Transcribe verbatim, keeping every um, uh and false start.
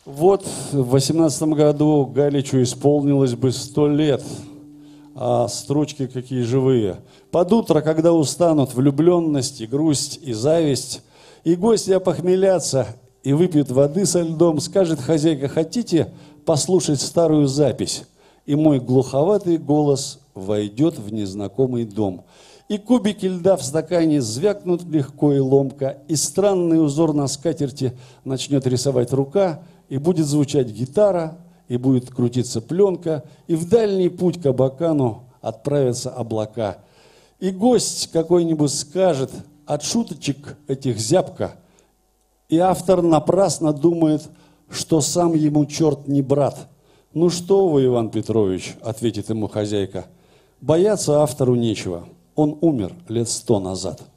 Вот в восемнадцатом году Галичу исполнилось бы сто лет, а строчки какие живые. Под утро, когда устанут влюбленность и грусть и зависть, и гости опохмелятся и выпьют воды со льдом, скажет хозяйка: хотите послушать старую запись? И мой глуховатый голос войдет в незнакомый дом. И кубики льда в стакане звякнут легко и ломко, и странный узор на скатерти начнет рисовать рука, и будет звучать гитара, и будет крутиться пленка, и в дальний путь к Абакану отправятся облака. И гость какой-нибудь скажет: от шуточек этих зябко, и автор напрасно думает, что сам ему черт не брат. «Ну что вы, Иван Петрович», — ответит ему хозяйка, — «бояться автору нечего, он умер лет сто назад».